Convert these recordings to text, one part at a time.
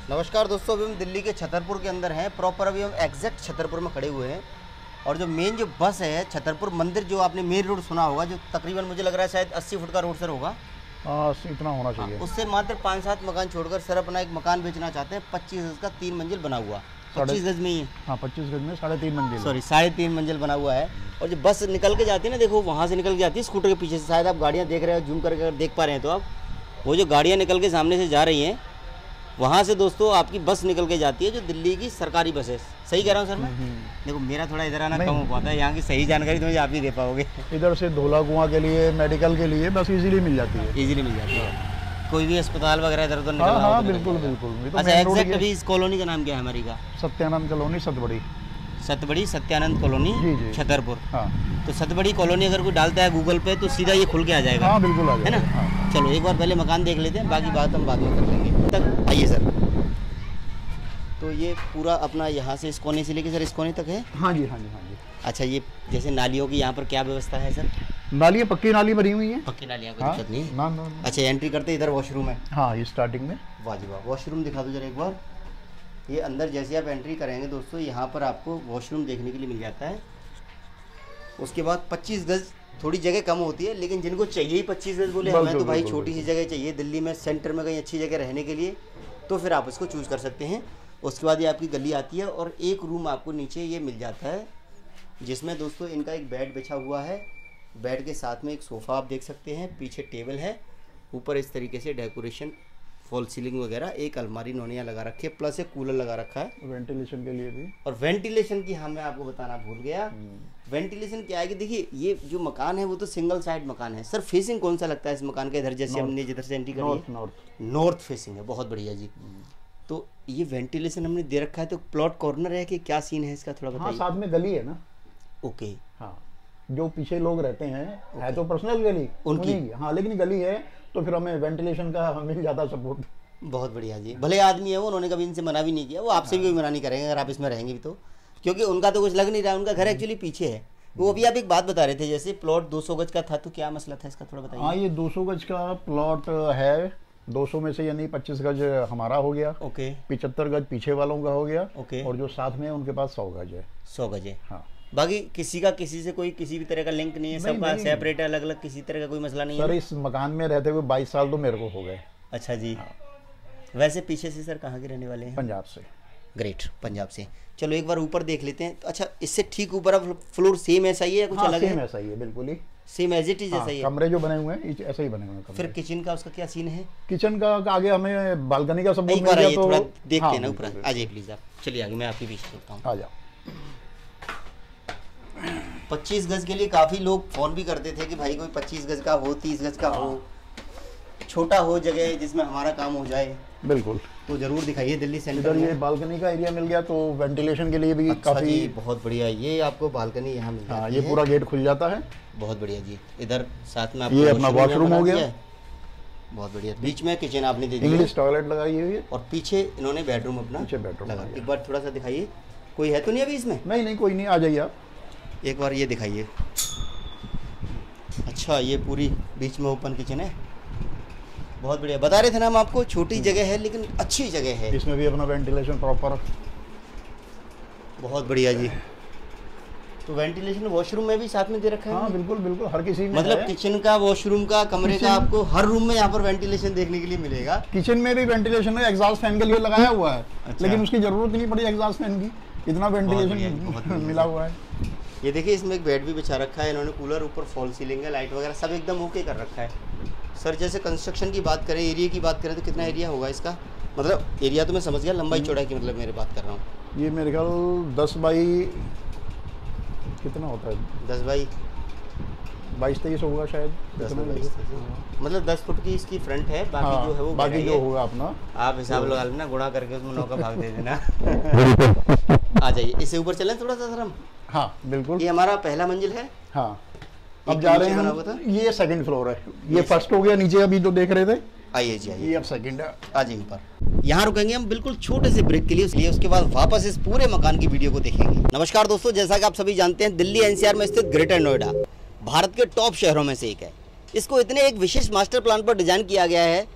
नमस्कार दोस्तों, अभी हम दिल्ली के छतरपुर के अंदर हैं। प्रॉपर अभी हम एग्जैक्ट छतरपुर में खड़े हुए हैं और जो मेन जो बस है छतरपुर मंदिर, जो आपने मेन रोड सुना होगा, जो तकरीबन मुझे लग रहा है शायद 80 फुट का रोड सर होगा। इतना होना चाहिए। उससे मात्र 5-7 मकान छोड़कर सर अपना एक मकान बेचना चाहते हैं। 25 गज का 3 मंजिल बना हुआ, 25 गज में ही है। हाँ, 25 गज में 3.5 मंजिल, सॉरी 3.5 मंजिल बना हुआ है। और जो बस निकल के जाती है ना, देखो वहाँ से निकल के जाती है स्कूटर के पीछे से। शायद आप गाड़ियाँ देख रहे हो, जूम करके अगर देख पा रहे हैं तो आप, वो जो गाड़ियाँ निकल के सामने से जा रही हैं, वहाँ से दोस्तों आपकी बस निकल के जाती है, जो दिल्ली की सरकारी बस है। सही कह रहा हूँ सर मैं? देखो मेरा थोड़ा इधर आना कम हो पाता है, यहाँ की सही जानकारी तो मुझे आप ही दे पाओगे। इधर से धोला कुआं के लिए, मेडिकल के लिए बस इजीली मिल जाती है। इजीली मिल जाती है, कोई भी अस्पताल वगैरह इधर उधर निकलना हो। हाँ, बिल्कुल बिल्कुल। अच्छा, एग्जैक्ट अभी इस कॉलोनी का नाम क्या है हमारी का? Satyanand colony, Satbari Satyanand colony, Chhatarpur. हाँ, तो सतबड़ी कॉलोनी अगर कोई डालता है गूगल पे तो सीधा ये खुल के आ जाएगा। हाँ बिल्कुल आ जाएगा, है ना? हाँ। चलो एक बार पहले मकान देख लेते हैं, बाकी बात हम बाद में कर लेंगे। तक आइए सर। तो ये पूरा अपना यहाँ से इस कोने से लेके सर इस कोने तक है? हाँ जी, हाँ जी, हाँ जी। अच्छा, ये जैसे नालियों की यहाँ पर क्या व्यवस्था है सर? नालियाँ पक्की नाली बनी हुई है। पक्की नालियाँ, कोई दिक्कत नहीं है? ना। अच्छा, एंट्री करते इधर वॉशरूम है? हाँ, ये स्टार्टिंग में। वाह जी वाह, वॉशरूम दिखा दो जरा एक बार। ये अंदर जैसे आप एंट्री करेंगे दोस्तों, यहाँ पर आपको वॉशरूम देखने के लिए मिल जाता है। उसके बाद 25 गज, थोड़ी जगह कम होती है, लेकिन जिनको चाहिए ही 25 गज बोले हमें तो भाई छोटी सी जगह चाहिए दिल्ली में सेंटर में कहीं अच्छी जगह रहने के लिए, तो फिर आप इसको चूज़ कर सकते हैं। उसके बाद ये आपकी गली आती है और एक रूम आपको नीचे ये मिल जाता है, जिसमें दोस्तों इनका एक बेड बिछा हुआ है। बेड के साथ में एक सोफ़ा आप देख सकते हैं, पीछे टेबल है, ऊपर इस तरीके से डेकोरेशन, फॉल सीलिंग वगैरह, एक अलमारी इन्होंने यहाँ लगा रखी है, प्लस एक कूलर लगा रखा है वेंटिलेशन के लिए भी। और वेंटिलेशन की मैं आपको बताना भूल गया। वेंटिलेशन क्या है कि देखिए, ये जो मकान है वो तो सिंगल साइड मकान है। सर फेसिंग कौन सा लगता है इस मकान का? इधर जैसे हमने जिधर से एंट्री करी है, नॉर्थ फेसिंग है। बहुत बढ़िया जी। तो ये वेंटिलेशन हमने दे रखा है, तो प्लॉट कॉर्नर है कि क्या सीन है इसका, थोड़ा बताइए। हाँ, साथ में गली है ना। ओके। हाँ, जो पीछे लोग रहते हैं है तो पर्सनल गली उनकी। हाँ, लेकिन गली है तो फिर हमें वेंटिलेशन का मिल जाता सपोर्ट। बहुत बढ़िया जी। भले आदमी है वो, उन्होंने कभी इनसे मना भी नहीं किया, वो आपसे भी कोई मना नहीं करेंगे अगर आप इसमें रहेंगे भी तो, क्योंकि उनका तो कुछ लग नहीं रहा, उनका घर एक्चुअली पीछे है। वो अभी आप एक बात बता रहे थे, जैसे प्लॉट 200 गज का था, तो क्या मसला था इसका, थोड़ा बताइए। हाँ, ये 200 गज का प्लॉट है। 200 में से यानी 25 गज हमारा हो गया। ओके। 75 गज पीछे वालों का हो गया। ओके। और जो साथ में है उनके पास 100 गज है। 100 गज है। हाँ, बाकी किसी का किसी से कोई किसी भी तरह का लिंक नहीं है, सबका सेपरेट है, अलग अलग, किसी तरह का कोई मसला नहीं है। सर इस मकान में रहते हुए 22 साल तो मेरे को हो गए। अच्छा जी। वैसे पीछे से सर कहाँ के रहने वाले हैं? पंजाब से। ग्रेट, पंजाब से। चलो एक बार ऊपर देख लेते हैं। तो अच्छा, इससे ठीक ऊपर अब फ्लोर सेम ऐसा ही है, कुछ अलग है? सेम ऐसा ही है, बिल्कुल ही सेम एज इट इज ऐसा ही है। कमरे जो बने हुए हैं ऐसे ही बने हुए हैं। फिर किचन का उसका क्या सीन है? किचन का आगे हमें बालकनी का सपोर्ट मिल गया तो थोड़ा देखते हैं ना ऊपर। आ जाइए प्लीज, आप चलिए आगे, मैं आपके पीछे चलता हूँ। आ जाओ। 25 गज के लिए काफ़ी लोग फ़ोन भी करते थे कि भाई कोई 25 गज का हो, 30 गज का हो, छोटा हो जगह जिसमें हमारा काम हो जाए। बिल्कुल। तो ज़रूर दिखाइए दिल्ली सेंटर इधर में। ये बालकनी का एरिया मिल गया तो वेंटिलेशन के लिए भी अच्छा काफ़ी जी, बहुत बढ़िया। ये आपको बालकनी यहाँ मिल जाती है। ये पूरा गेट खुल जाता है। बहुत बढ़िया जी। इधर साथ में आपको ये अपना वॉशरूम हो गया। बहुत बढ़िया। बीच में किचन आपने दे दी, इंग्लिश टॉयलेट लगाई हुई है और पीछे इन्होंने बेडरूम अपना लगा। एक बार थोड़ा सा दिखाइए, कोई है तो नहीं अभी इसमें? नहीं, कोई नहीं, आ जाइए आप। एक बार ये दिखाइए। अच्छा, ये पूरी बीच में ओपन किचन है। बहुत बढ़िया। बता रहे थे ना हम आपको, छोटी जगह है लेकिन अच्छी जगह है। इसमें भी अपना वेंटिलेशन प्रॉपर। बहुत बढ़िया जी। तो वेंटिलेशन वॉशरूम में भी साथ में दे रखा है? हाँ बिल्कुल, हर किसी में मतलब किचन का, वॉशरूम का, कमरे का, आपको हर रूम में यहाँ पर वेंटिलेशन देखने के लिए मिलेगा। किचन में भी वेंटिलेशन है, एग्जॉस्ट फैन के लिए लगाया हुआ है। अच्छा। लेकिन उसकी जरूरत नहीं पड़ी एग्जॉस्ट फैन की, इतना वेंटिलेशन मिला हुआ है। ये देखिए, इसमें एक बेड भी बिछा रखा है इन्होंने, कूलर ऊपर, फॉल सीलिंग है, लाइट वगैरह सब एकदम ओके कर रखा है। सर जैसे कंस्ट्रक्शन की बात करें, एरिया की बात करें, तो कितना एरिया होगा इसका? मतलब एरिया तो मैं समझ गया, लंबाई चौड़ाई की मतलब मेरे बात कर रहा हूँ। ये मेरे ख्याल 10 बाई कितना होता है, 10 बाई 22-23 होगा शायद। 10 बाई 22, मतलब 10 फुट की इसकी फ्रंट है। बाकी जो है वो बाकी जो होगा अपना आप हिसाब लगा लेना, गुणा करके उसमें 9 का भाग दे देना। आ जाइए, इससे ऊपर चलें थोड़ा सा सर हम। हाँ बिल्कुल। ये हमारा पहला मंजिल है। हाँ, अब जा रहे हैं। ये सेकंड फ्लोर है, ये फर्स्ट हो गया नीचे अभी जो देख रहे थे। आइए जी, आइए। ये अब सेकंड है। आ जाइए ऊपर। यहाँ रुकेंगे हम बिल्कुल छोटे से ब्रेक के लिए, इसलिए उसके बाद वापस इस पूरे मकान की वीडियो को देखेंगे। नमस्कार दोस्तों, जैसा कि आप सभी जानते हैं, दिल्ली एनसीआर में स्थित ग्रेटर नोएडा भारत के टॉप शहरों में से एक है। इसको इतने एक विशेष मास्टर प्लान पर डिजाइन किया गया है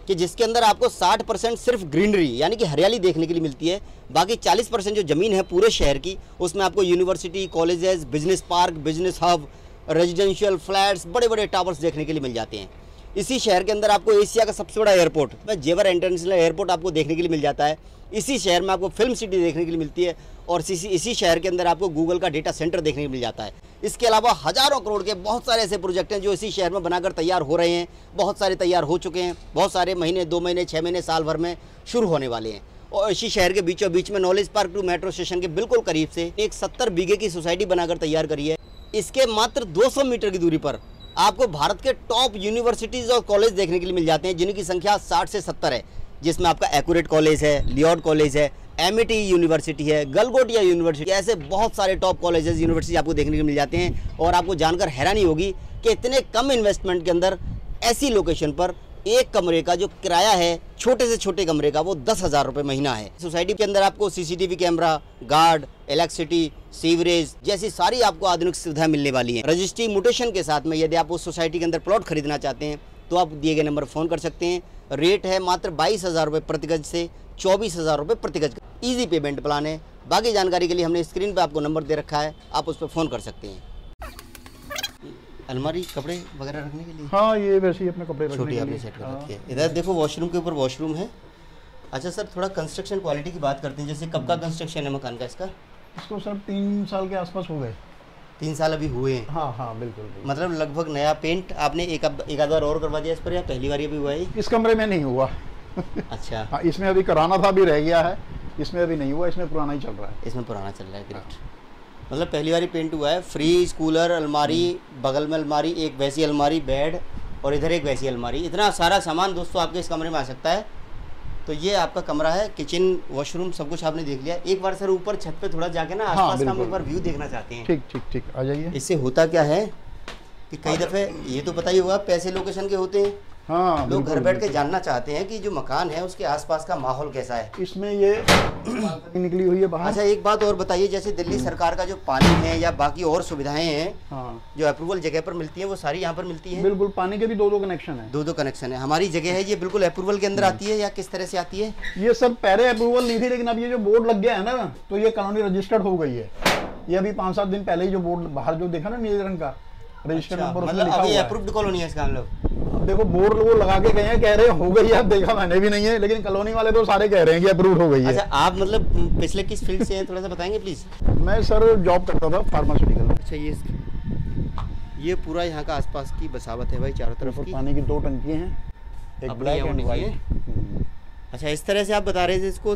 कि जिसके अंदर आपको 60% सिर्फ ग्रीनरी यानी कि हरियाली देखने के लिए मिलती है। बाकी 40% जो ज़मीन है पूरे शहर की, उसमें आपको university, colleges, business park, business hub, residential flats, बड़े बड़े टावर्स देखने के लिए मिल जाते हैं। इसी शहर के अंदर आपको एशिया का सबसे बड़ा एयरपोर्ट जेवर इंटरनेशनल एयरपोर्ट आपको देखने के लिए मिल जाता है। इसी शहर में आपको फिल्म सिटी देखने के लिए मिलती है और इसी शहर के अंदर आपको गूगल का डेटा सेंटर देखने को मिल जाता है। इसके अलावा हज़ारों करोड़ के बहुत सारे ऐसे प्रोजेक्ट हैं जो इसी शहर में बनाकर तैयार हो रहे हैं। बहुत सारे तैयार हो चुके हैं, बहुत सारे महीने, 2 महीने, 6 महीने, साल भर में शुरू होने वाले हैं। और इसी शहर के बीचों बीच में knowledge park two metro station के बिल्कुल करीब से एक 70 बीघे की सोसाइटी बनाकर तैयार करी है। इसके मात्र 200 मीटर की दूरी पर आपको भारत के टॉप यूनिवर्सिटीज़ और कॉलेज देखने के लिए मिल जाते हैं, जिनकी संख्या 60 से 70 है, जिसमें आपका एक्यूरेट कॉलेज है, लियोड कॉलेज है, MIT यूनिवर्सिटी है, गलगोटिया यूनिवर्सिटी, ऐसे बहुत सारे टॉप कॉलेजेस, यूनिवर्सिटी आपको देखने को मिल जाते हैं। और आपको जानकर हैरानी होगी कि इतने कम इन्वेस्टमेंट के अंदर ऐसी लोकेशन पर एक कमरे का जो किराया है, छोटे से छोटे कमरे का, वो 10,000 रुपये महीना है। सोसाइटी के अंदर आपको CCTV camera, guard, electricity, sewerage जैसी सारी आपको आधुनिक सुविधाएं मिलने वाली हैं। रजिस्ट्री म्यूटेशन के साथ में यदि आप उस सोसाइटी के अंदर प्लॉट खरीदना चाहते हैं तो आप दिए गए नंबर फ़ोन कर सकते हैं। रेट है मात्र 22,000 रुपये प्रति गज से 24,000 रुपये प्रति गज। ईजी पेमेंट प्लान है। बाकी जानकारी के लिए हमने स्क्रीन पर आपको नंबर दे रखा है, आप उस पर फ़ोन कर सकते हैं। अलमारी कपड़े वगैरह रखने के लिए, हाँ ये वैसे ही अपने कपड़े रखने छोटी के आपने लिए सेट कर रखी है। इधर देखो वॉशरूम के ऊपर वॉशरूम है। अच्छा सर, थोड़ा कंस्ट्रक्शन क्वालिटी की बात करते हैं। जैसे कब का कंस्ट्रक्शन है मकान का इसका? इसको सर 3 साल के आसपास हो गए। 3 साल अभी हुए हैं? हाँ हाँ बिल्कुल, बिल्कुल। मतलब लगभग नया पेंट आपने एक आध बार और करवा दिया इस पर, या पहली बार ये भी हुआ है? इस कमरे में नहीं हुआ। अच्छा। हाँ, इसमें अभी कराना था, अभी रह गया है, इसमें अभी नहीं हुआ, इसमें पुराना ही चल रहा है। इसमें पुराना चल रहा है, ग्रेट। मतलब पहली बार ही पेंट हुआ है। फ्रिज, कूलर, अलमारी, बगल में अलमारी, एक वैसी अलमारी, बेड और इधर एक वैसी अलमारी, इतना सारा सामान दोस्तों आपके इस कमरे में आ सकता है। तो ये आपका कमरा है, किचन, वॉशरूम, सब कुछ आपने देख लिया। एक बार सर ऊपर छत पे थोड़ा जाके ना आसपास का हम एक बार व्यू देखना चाहते हैं। ठीक ठीक ठीक, आ जाइए। इससे होता क्या है कि कई दफ़े ये तो पता ही होगा, पैसे लोकेशन के होते हैं। हाँ, लोग घर बैठ के जानना चाहते हैं कि जो मकान है उसके आसपास का माहौल कैसा है। इसमें ये निकली हुई है बाहर। अच्छा एक बात और बताइए, जैसे दिल्ली सरकार का जो पानी है या बाकी और सुविधाएं हैं, हाँ, जो अप्रूवल जगह पर मिलती है, वो सारी यहाँ पर मिलती है? बिल्कुल, पानी के भी 2 कनेक्शन है। 2 कनेक्शन है। हमारी जगह है ये बिल्कुल अप्रूवल के अंदर आती है या किस तरह से आती है? ये सब पहले अप्रूवल नहीं थी, लेकिन अब ये जो बोर्ड लग गया है ना, तो ये कॉलोनी रजिस्टर्ड हो गई है। ये अभी 5-7 दिन पहले ही जो बोर्ड बाहर जो देखा ना नीले रंग का रजिस्टर्ड नंबर, मतलब अभी अप्रूव्ड कॉलोनी है इसका हम लोग। अब देखो बोर्ड वो लगा के गए हैं, कह रहे हो गई है, अब देखा मैंने भी नहीं है, लेकिन कॉलोनी वाले तो सारे कह रहे हैं कि अप्रूव्ड हो गई है। अच्छा, आप मतलब पिछले किस फील्ड से हैं, थोड़ा सा बताएंगे प्लीज? मैं सर जॉब करता था फार्मास्यूटिकल। अच्छा, ये पूरा यहाँ का आसपास की बसावत है भाई, चारों तरफ की। पानी की 2 टंकी हैं, एक ब्लैक एंड व्हाइट। अच्छा, इस तरह से आप बता रहे थे इसको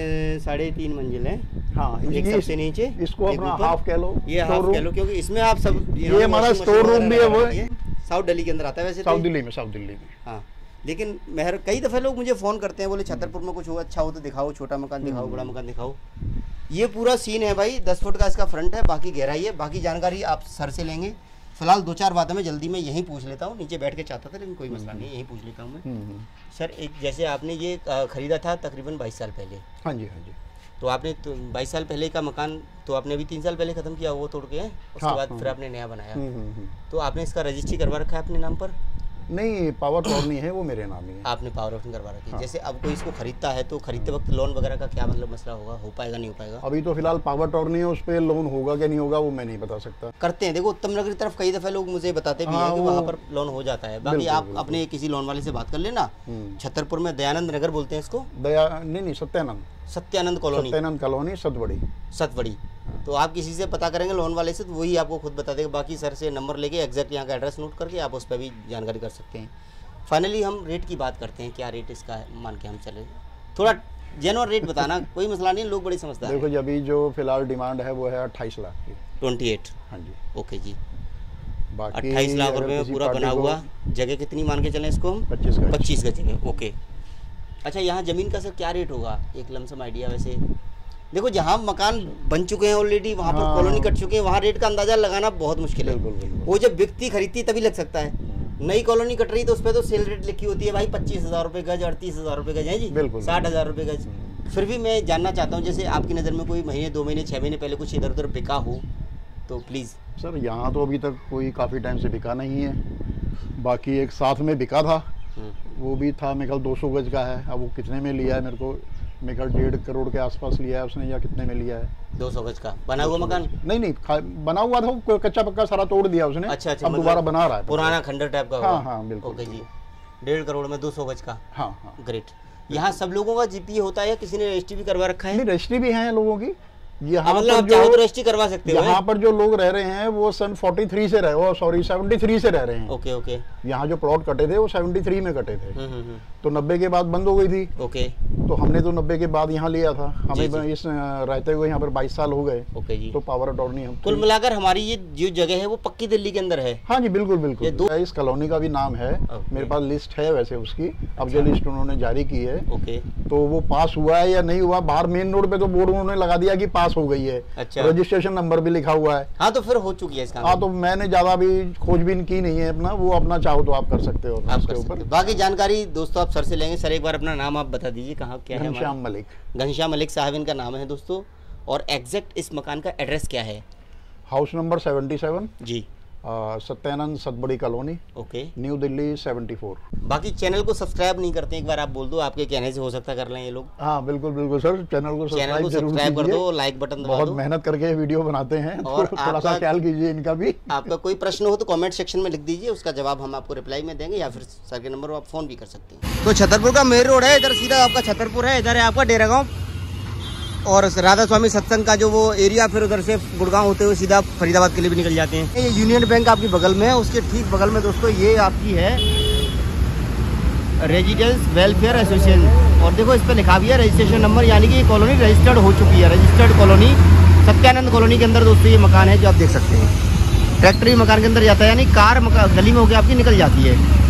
3.5 मंजिल है। हाँ, एक सबसे नीचे, इसको अपना हाफ कह लो, ये हाफ कह लो, क्योंकि इसमें आप सब ये हमारा स्टोर रूम भी है। वो साउथ दिल्ली के अंदर आता है वैसे, साउथ दिल्ली में। हाँ, लेकिन कई दफ़े लोग मुझे फ़ोन करते हैं, बोले छतरपुर में कुछ हो अच्छा हो तो दिखाओ, छोटा मकान दिखाओ, बड़ा मकान दिखाओ। ये पूरा सीन है भाई, 10 फुट का इसका फ्रंट है, बाकी गहराई है। बाकी जानकारी आप सर से लेंगे। फिलहाल 2-4 बातें मैं जल्दी में यहीं पूछ लेता हूँ। नीचे बैठ के चाहता था, लेकिन कोई मसला नहीं, यहीं पूछ लेता हूँ मैं। सर, एक जैसे आपने ये ख़रीदा था तकरीबन 22 साल पहले। हाँ जी, हाँ जी। तो आपने 22 साल पहले का मकान तो आपने अभी 3 साल पहले ख़त्म किया, वो तोड़ के, उसके बाद फिर आपने नया बनाया। तो आपने इसका रजिस्ट्री करवा रखा है अपने नाम पर? नहीं, पावर ऑफ अटॉर्नी है वो मेरे नाम ही है। आपने पावर ऑफ करवा रखी है। हाँ। जैसे अब कोई इसको खरीदता है तो खरीदते वक्त लोन वगैरह का क्या मतलब मसला होगा, हो पाएगा नहीं हो पाएगा? अभी तो फिलहाल पावर अटॉर्नी है, उस पर लोन होगा कि नहीं होगा वो मैं नहीं बता सकता। करते हैं, देखो उत्तम नगर की तरफ कई दफ़े लोग मुझे बताते भी हैं कि वहाँ पर लोन हो जाता है। बाकी आप अपने किसी लोन वाले से बात कर लेना। छतरपुर में दयानंद नगर बोलते हैं इसको। नहीं, सत्यानंद कॉलोनी, सतवड़ी। तो आप किसी से पता करेंगे लोन वाले से, तो वही आपको खुद बता देगा। बाकी सर से नंबर लेके एग्जैक्ट यहाँ का एड्रेस नोट करके आप उस पर भी जानकारी कर सकते हैं। फाइनली हम रेट की बात करते हैं, क्या रेट इसका है, मान के हम चले। थोड़ा जेन्युइन रेट बताना, कोई मसला नहीं, लोग बड़ी समझदार हैं। देखो, अभी जो फिलहाल डिमांड है वो है 28 लाख की। 28? हाँ जी। ओके जी, बाकी 28 लाख रुपए में पूरा बना हुआ। जगह कितनी मान के चलें इसको हम? 25 गज जगह। ओके। अच्छा, यहाँ ज़मीन का सर क्या रेट होगा, एक लमसम आइडिया? वैसे देखो, जहाँ मकान बन चुके हैं ऑलरेडी, वहाँ पर कॉलोनी कट चुके हैं, वहाँ रेट का अंदाज़ा लगाना बहुत मुश्किल है। वो जब बिकती खरीदती तभी लग सकता है। नई कॉलोनी कट रही तो उस पर तो सेल रेट लिखी होती है भाई, 25,000 रुपये गज, 38,000 रुपये गज है जी, 60,000 रुपये गज। फिर भी मैं जानना चाहता हूँ, जैसे आपकी नज़र में कोई महीने, 2 महीने, 6 महीने पहले कुछ इधर उधर बिका हो तो प्लीज़। सर, यहाँ तो अभी तक कोई काफ़ी टाइम से बिका नहीं है। बाकी एक साथ में बिका था, वो भी था मेरे ख्याल 200 गज का है। अब वो कितने में लिया है मेरे को, मेरे ख्याल 1.5 करोड़ के आसपास लिया है उसने, या कितने में लिया है। 200 गज का बना हुआ मकान? नहीं, बना हुआ था, वो कच्चा पक्का सारा तोड़ दिया उसने। अच्छा, अब दोबारा बना रहा है, पुराना खंडर टाइप का। हाँ बिल्कुल। ओके जी, 1.5 करोड़ में 200 गज का। हाँ। ग्रेट। यहाँ सब लोगों का जीपीए होता है या किसी ने रजिस्ट्री भी करवा रखा है? नहीं, रजिस्ट्री भी है लोगों की। यहाँ मतलब चाहो तो रजिस्ट्री करवा सकते हो। यहाँ पर जो लोग रह रहे हैं वो सन 43 से रहे, 73 से रह रहे हैं। Okay okay. यहाँ जो प्लॉट कटे थे वो 73 में कटे थे। तो 90 के बाद बंद हो गई थी। ओके। तो हमने तो 90 के बाद यहाँ लिया था, हमें इस रहते हुए यहाँ पर 22 साल हो गए। ओके जी। तो पावर अटॉर्नी हम कुल मिलाकर हमारी ये जो जगह है वो पक्की दिल्ली के अंदर है? हाँ जी बिल्कुल बिल्कुल। इस कॉलोनी का भी नाम है, मेरे पास लिस्ट है वैसे उसकी, अब जो लिस्ट उन्होंने जारी की है। ओके। तो वो पास हुआ है या नहीं हुआ, बाहर मेन रोड पे तो बोर्ड उन्होंने लगा दिया कि पास हो गई है। अच्छा। रजिस्ट्रेशन नंबर भी लिखा हुआ है। हाँ तो फिर हो चुकी है इसका। हाँ तो मैंने ज्यादा भी खोजबीन की नहीं है अपना, वो अपना चाहो तो आप कर सकते हो उसके ऊपर। बाकी जानकारी दोस्तों आप सर से लेंगे। सर एक बार अपना नाम आप बता दीजिए, कहाँ क्या है? घनश्याम मलिक। घनश्याम मलिक साहब इनका नाम है दोस्तों। और एग्जैक्ट इस मकान का एड्रेस क्या है? हाउस नंबर 77 जी, Satyanand Satbari colony, okay, new Delhi 74। बाकी चैनल को सब्सक्राइब नहीं करते, एक बार आप बोल दो, आपके कहने से हो सकता कर लें ये लोग। हाँ बिल्कुल बिल्कुल सर, चैनल को सब्सक्राइब कर दो, लाइक बटन दबा दो। बहुत मेहनत करके वीडियो बनाते हैं और थोड़ा सा ख्याल कीजिए इनका भी। आपका कोई प्रश्न हो तो कमेंट सेक्शन में लिख दीजिए, उसका जवाब हम आपको रिप्लाई में देंगे, या फिर सर के नंबर पर आप फोन भी कर सकते हैं। तो छतरपुर का मेन रोड है, इधर सीधा आपका छतरपुर है, इधर है आपका डेरा गाँव और राधा स्वामी सत्संग का जो वो एरिया, फिर उधर से गुड़गांव होते हुए सीधा फरीदाबाद के लिए भी निकल जाते हैं। ये यूनियन बैंक आपकी बगल में है, उसके ठीक बगल में दोस्तों ये आपकी है रेजिडेंस वेलफेयर एसोसिएशन। और देखो इस पर लिखा भी है रजिस्ट्रेशन नंबर, यानी कि ये कॉलोनी रजिस्टर्ड हो चुकी है। रजिस्टर्ड कॉलोनी सत्यानंद कॉलोनी के अंदर दोस्तों ये मकान है जो आप देख सकते हैं। ट्रैक्टर भी मकान के अंदर जाता है, यानी कार गली में होकर आपकी निकल जाती है।